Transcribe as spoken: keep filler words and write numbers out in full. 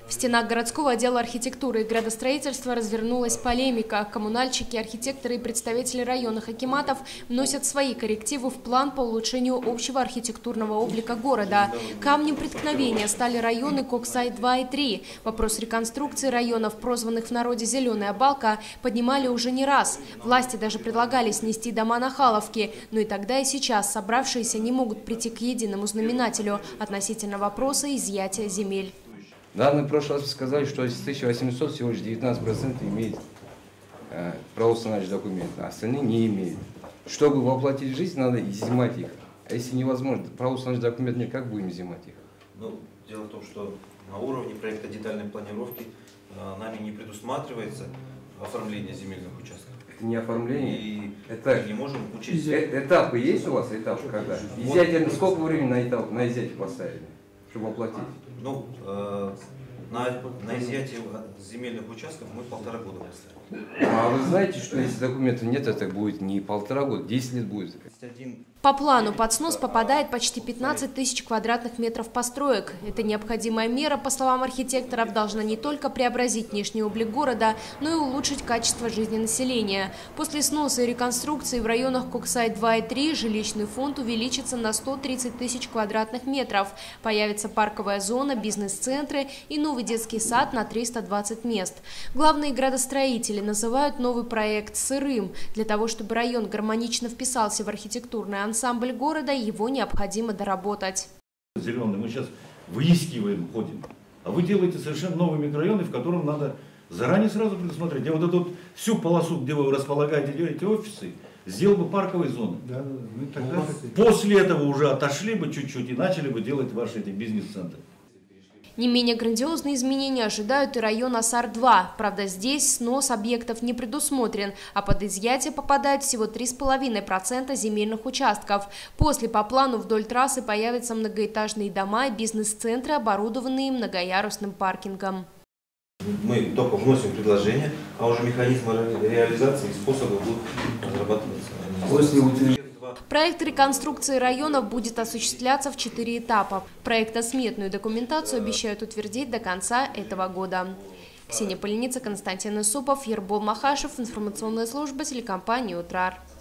В стенах городского отдела архитектуры и градостроительства развернулась полемика. Коммунальщики, архитекторы и представители районных акиматов вносят свои коррективы в план по улучшению общего архитектурного облика города. Камнем преткновения стали районы Коксай-два и три. Вопрос реконструкции районов, прозванных в народе «Зеленая балка», поднимали уже не раз. Власти даже предлагали снести дома на Халовке. Но и тогда, и сейчас собравшиеся не могут прийти к единому знаменателю относительно вопроса изъятия земель. Да, мы в прошлый раз сказали, что из тысячи восьмисот всего лишь девятнадцать процентов имеет э, правоустанавливающий документ, а остальные не имеют. Чтобы воплотить в жизнь, надо изъимать их. А если невозможно, правоустанавливающий документ нет, как будем изъимать их? Ну, дело в том, что на уровне проекта детальной планировки э, нами не предусматривается оформление земельных участков. Это не оформление, и это мы не можем учесть. Э этапы есть у вас, этапы когда? Изъятие, сколько времени на этап, на изъятие поставили, чтобы оплатить? Ну, э, на, на изъятие земельных участков мы полтора года поставили. А вы знаете, что если документов нет, это будет не полтора года, десять лет будет. По плану под снос попадает почти пятнадцать тысяч квадратных метров построек. Эта необходимая мера, по словам архитекторов, должна не только преобразить внешний облик города, но и улучшить качество жизни населения. После сноса и реконструкции в районах Коксай-два и три жилищный фонд увеличится на сто тридцать тысяч квадратных метров. Появится парковая зона, бизнес-центры и новый детский сад на триста двадцать мест. Главные градостроители называют новый проект сырым. Для того, чтобы район гармонично вписался в архитектурный ансамбль города, его необходимо доработать. Зеленый мы сейчас выискиваем, ходим. А вы делаете совершенно новые микрорайоны, в котором надо заранее сразу предусмотреть. Я вот эту вот всю полосу, где вы располагаете, делаете офисы, сделал бы парковые зоны. Да, да, мы тогда... После этого уже отошли бы чуть-чуть и начали бы делать ваши эти бизнес-центры. Не менее грандиозные изменения ожидают и район Асар-два. Правда, здесь снос объектов не предусмотрен, а под изъятие попадает всего три с половиной процента земельных участков. После по плану вдоль трассы появятся многоэтажные дома и бизнес-центры, оборудованные многоярусным паркингом. Мы только вносим предложение, а уже механизмы реализации и способы будут разрабатываться. После Проект реконструкции районов будет осуществляться в четыре этапа. Проектно-сметную документацию обещают утвердить до конца этого года. Ксения Поленица, Константин Исупов, Ербол Махашев, информационная служба телекомпании «Утрар».